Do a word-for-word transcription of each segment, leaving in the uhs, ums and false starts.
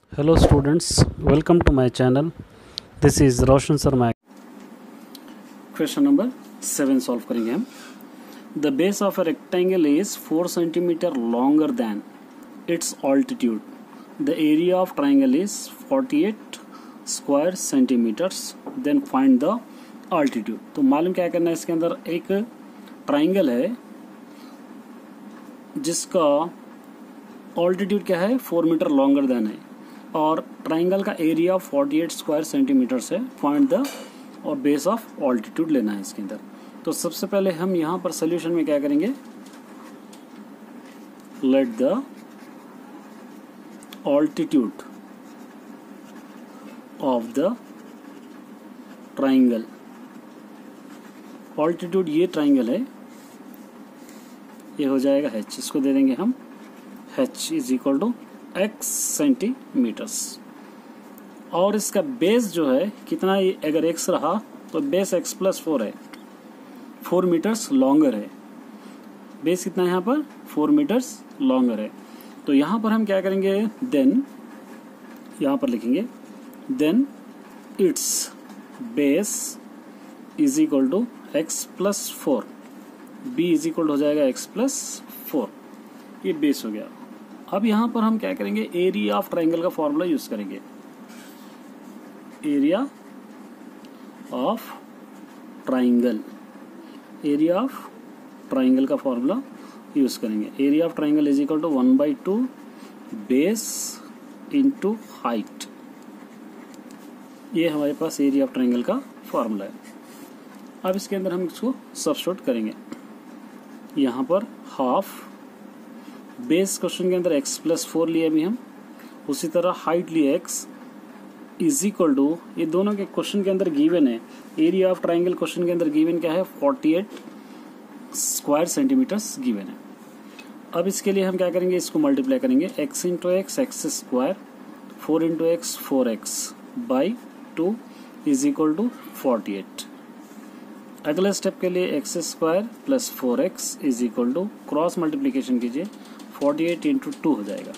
Hello students, welcome to my channel. This is Roshan Sharma. Question number seven solve करेंगे हम. The base of a rectangle is four centimeter longer than its altitude. The area of triangle is forty-eight square centimeters. Then find the altitude. तो मालूम क्या करना है, इसके अंदर एक ट्राइंगल है जिसका ऑल्टीट्यूड क्या है, फोर मीटर लॉन्गर देन है और ट्राइंगल का एरिया अड़तालीस स्क्वायर सेंटीमीटर है. फाइंड द और बेस ऑफ ऑल्टीट्यूड लेना है इसके अंदर. तो सबसे पहले हम यहाँ पर सोल्यूशन में क्या करेंगे, let the altitude of the triangle. Altitude ये ट्राइंगल है, ये हो जाएगा h, इसको दे देंगे हम h is equal to x centimetres. और इसका बेस जो है कितना, ये अगर x रहा तो बेस x प्लस फोर है, फोर मीटर्स लॉन्गर है. बेस कितना है यहाँ पर, फोर मीटर्स लॉन्गर है. तो यहाँ पर हम क्या करेंगे, देन यहाँ पर लिखेंगे then it's base is equal to x plus four. B is equal हो जाएगा एक्स प्लस फोर. ये बेस हो गया. अब यहाँ पर हम क्या करेंगे, एरिया ऑफ ट्राइंगल का फॉर्मूला यूज करेंगे. Area of triangle area of triangle का फॉर्मूला यूज करेंगे. Area of triangle is equal to one by two base into height. ये हमारे पास एरिया ऑफ ट्राइंगल का फॉर्मूला है. अब इसके अंदर हम इसको सब्स्टिट्यूट करेंगे. यहाँ पर हाफ बेस क्वेश्चन के अंदर x प्लस फोर लिए अभी हम, उसी तरह हाइट लिए x इज इक्वल टू, ये दोनों के क्वेश्चन के अंदर गिवन है. एरिया ऑफ ट्राइंगल क्वेश्चन के अंदर गिवन क्या है, अड़तालीस स्क्वायर सेंटीमीटर्स गिवन है. अब इसके लिए हम क्या करेंगे, इसको मल्टीप्लाई करेंगे. x into x x square, four into x four x by two is equal to forty eight. अगले स्टेप के लिए x square plus four x is equal to, cross multiplication कीजिए, फोर्टी एट इंटू टू हो जाएगा.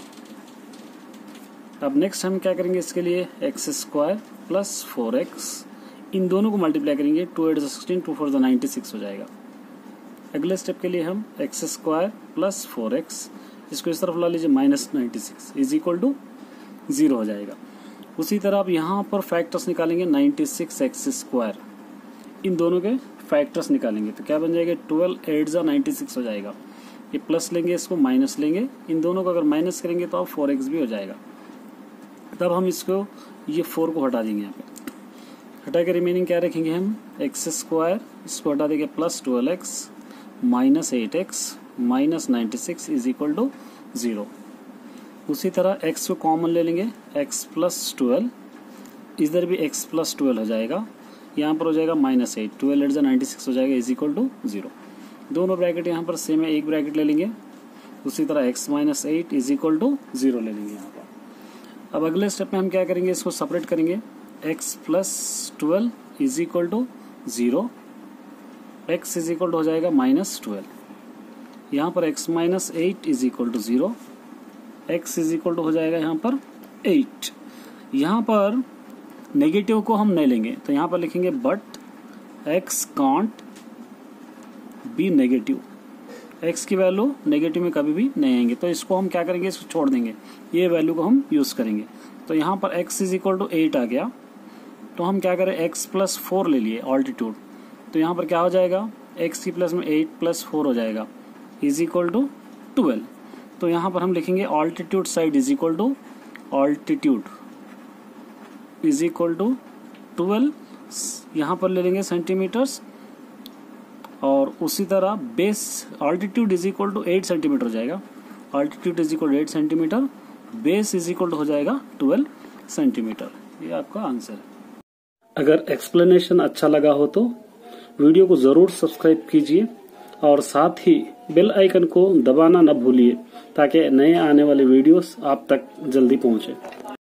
अब next हम क्या करेंगे, इसके लिए x square plus four x, इन दोनों को मल्टीप्लाई करेंगे, two eight sixteen, two four ninety six हो जाएगा. अगले स्टेप के लिए हम x square plus four x, इसको इस तरफ ला लीजिए, minus ninety six is equal to zero हो जाएगा. उसी तरह आप यहाँ पर फैक्टर्स निकालेंगे, नाइन्टी सिक्स एक्स स्क्वायर, इन दोनों के फैक्टर्स निकालेंगे तो क्या बन जाएगा, ट्वेल्व एट जा नाइन्टी सिक्स हो जाएगा. ये प्लस लेंगे, इसको माइनस लेंगे, इन दोनों को अगर माइनस करेंगे तो आप फोर एक्स भी हो जाएगा. तब हम इसको ये फोर को हटा देंगे, यहाँ पे हटा के रिमेनिंग क्या रखेंगे हम, एक्स स्क्वायर, इसको हटा देंगे, plus twelve x minus eight x minus ninety six is equal to zero. उसी तरह एक्स को कॉमन ले लेंगे, एक्स प्लस ट्वेल्व, इधर भी एक्स प्लस ट्वेल्व हो जाएगा, यहाँ पर हो जाएगा माइनस एट, ट्वेल्व एट जा नाइन्टी सिक्स हो जाएगा इज इक्वल टू जीरो. दोनों ब्रैकेट यहाँ पर सेम है, एक ब्रैकेट ले लेंगे. उसी तरह x minus eight is equal to zero ले लेंगे यहाँ पर. अब अगले स्टेप में हम क्या करेंगे, इसको सेपरेट करेंगे. x plus twelve is equal to zero, x is equal to हो जाएगा माइनस ट्वेल्व. यहाँ पर x minus eight is equal to zero, x is equal to हो जाएगा यहाँ पर एट. यहाँ पर नेगेटिव को हम नहीं लेंगे, तो यहाँ पर लिखेंगे but x can't be negative. x की वैल्यू नेगेटिव में कभी भी नहीं आएंगे, तो इसको हम क्या करेंगे, इसको छोड़ देंगे, ये वैल्यू को हम यूज करेंगे. तो यहाँ पर x is equal to eight आ गया, तो हम क्या करें, x प्लस फोर ले लिए ऑल्टीट्यूड, तो यहाँ पर क्या हो जाएगा, x की प्लस में एट प्लस फोर हो जाएगा इज इक्वल टू ट्वेल्व. तो यहाँ पर हम लिखेंगे altitude side is equal to altitude is equal to twelve, यहाँ पर ले लेंगे सेंटीमीटर्स, और उसी तरह base altitude is equal to eight centimetre हो जाएगा. Altitude is equal to eight centimetre, base is equal to हो जाएगा ट्वेल्व सेंटीमीटर. ये आपका आंसर है. अगर एक्सप्लेनेशन अच्छा लगा हो तो वीडियो को जरूर सब्सक्राइब कीजिए और साथ ही बेल आइकन को दबाना न भूलिए ताकि नए आने वाले वीडियोस आप तक जल्दी पहुंचे.